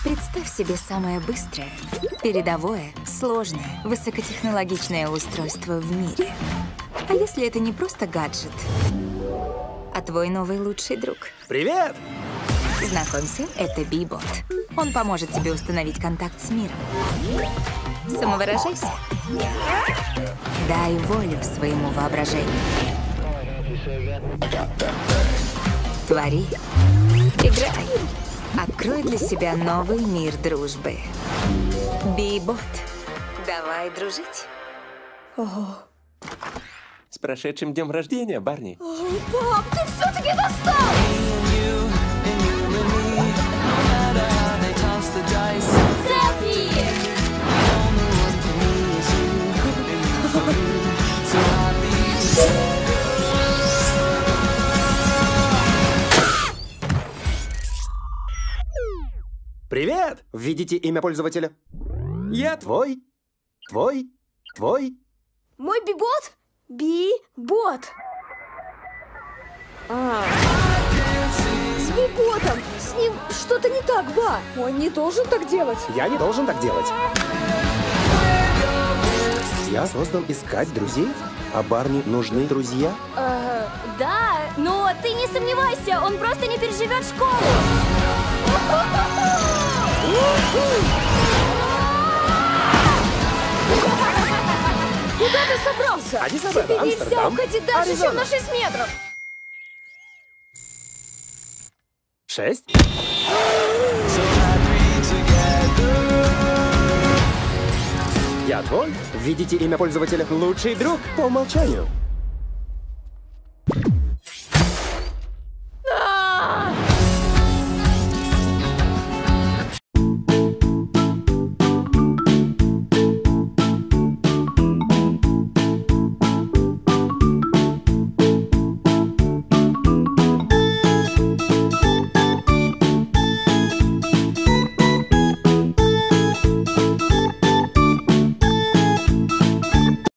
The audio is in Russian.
Представь себе самое быстрое, передовое, сложное, высокотехнологичное устройство в мире. А если это не просто гаджет, а твой новый лучший друг? Привет! Знакомься, это Би-бот. Он поможет тебе установить контакт с миром. Самовыражайся. Дай волю своему воображению. Твори. Играй. Открой для себя новый мир дружбы. Би-бот. Давай дружить. Ого. С прошедшим днем рождения, Барни. Пап, ты все-таки достал! Цепи! Привет! Введите имя пользователя. Я твой. Твой. Мой Би-бот? Би-бот. С Би-ботом. С ним что-то не так, Ба. Он не должен так делать. Я не должен так делать. Я создан искать друзей, а Барни нужны друзья. Да, но ты не сомневайся, он просто не переживет школу. Куда ты собрался? Аддис-Абеба, Тебе нельзя Амстердам, уходить дальше, Аризона. чем на 6 метров. 6. Я твой. Введите имя пользователя. Лучший друг по умолчанию.